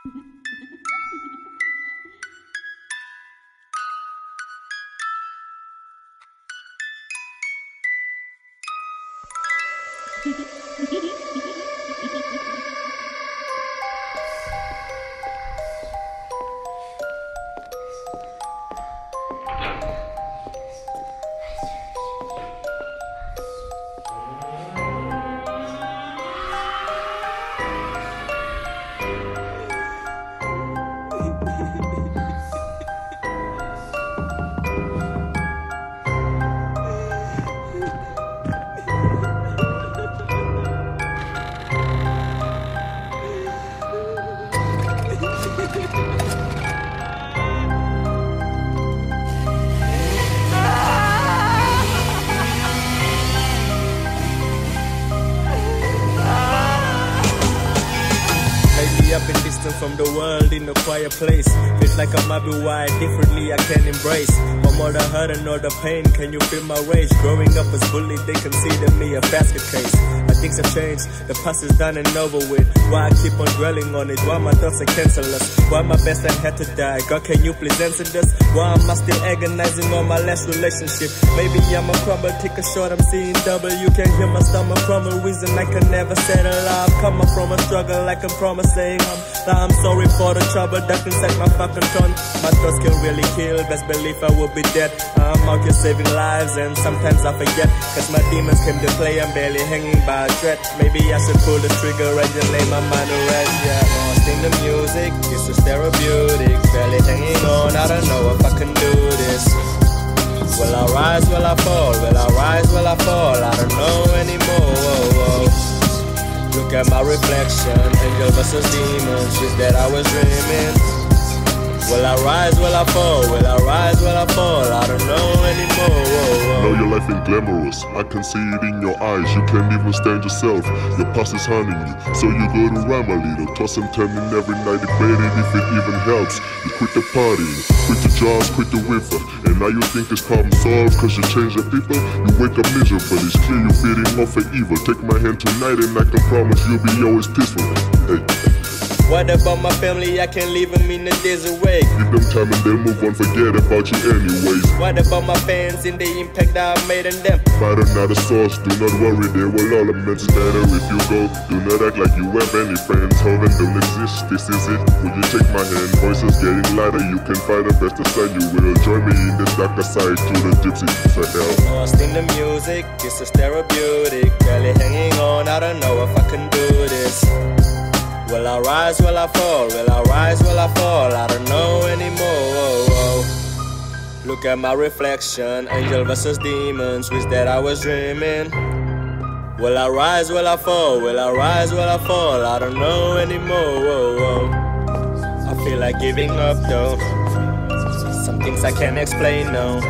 I've been distant from the world in a quiet place. Feels like I might be wired differently, I can embrace. My mother hurt and all the pain, can you feel my rage? Growing up as bullied, they consider me a basket case. But things have changed, the past is done and over with. Why I keep on dwelling on it? Why my thoughts are cancerless? Why my best friend had to die? God, can you please answer this? Why am I still agonizing on my last relationship? Maybe I'm a crumble, take a shot, I'm seeing double. You can hear my stomach crumble, reason I can never settle. I've come up from a struggle like I'm promising. I'm sorry for the trouble that's inside my fucking tongue. My thoughts can really kill, best believe I will be dead. I'm out here saving lives and sometimes I forget, cause my demons came to play, I'm barely hanging by a thread. Maybe I should pull the trigger and just lay my mind to rest. Yeah, lost in the music, this is therapeutic. Barely hanging on, I don't know if I can do this. Will I rise, will I fall? Will I rise, will I fall? I don't know anymore. Whoa, whoa. Look at my reflection, angel versus demons, wish that I was dreaming. Will I rise, will I fall? Will I rise, will I fall? I don't know anymore. Whoa, whoa. Now your life ain't glamorous, I can see it in your eyes. You can't even stand yourself, your past is haunting you. So you go to rhyme a little, toss and turning every night, debating if it even helps. You quit the party, quit the jobs, quit the whiffer. And now you think it's problem solved cause you change the people. You wake up miserable, it's clear you're feeding off of evil. Take my hand tonight and I can promise you'll be always peaceful. Hey. What about my family? I can't leave them in the desert way. Give them time and they'll move on, forget about you anyways. What about my fans and the impact that I made on them? Matter not a source, do not worry, they will all amends better if you go. Do not act like you have any friends, heaven don't exist, this is it. Will you take my hand? Voices getting lighter, you can find the best aside. You will join me in the darker side to the gypsy for hell. Lost in the music, this is therapeutic. Barely hanging on, I don't know if I can do this. Will I rise, will I fall? Will I rise, will I fall? I don't know anymore. Whoa, whoa. Look at my reflection, angel versus demons, wish that I was dreaming. Will I rise, will I fall? Will I rise, will I fall? I don't know anymore. Whoa, whoa. I feel like giving up though. Some things I can't explain, no.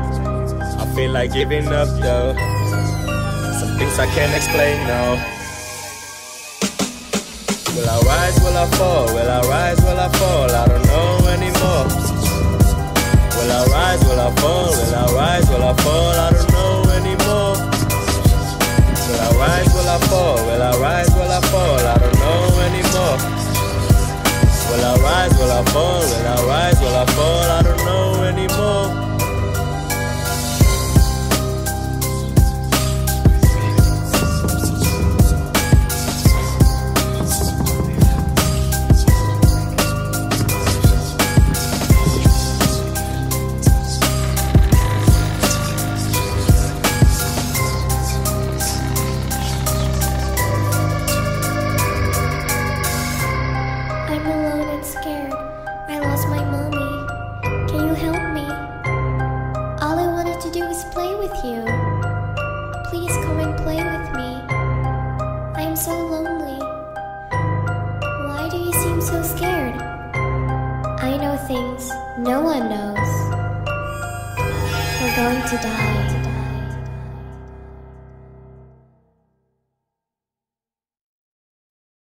I feel like giving up though. Some things I can't explain, no. Will I rise, will I fall? Will I rise, will I fall? I don't know anymore. Will I rise, will I fall? Will I rise, will I fall? I don't know anymore. Will I rise, will I fall? Will I rise, will I fall? I don't know anymore. Will I rise, will I fall? Will I rise, will I fall? I don't know anymore. Please come and play with me. I'm so lonely. Why do you seem so scared? I know things no one knows. We're going to die.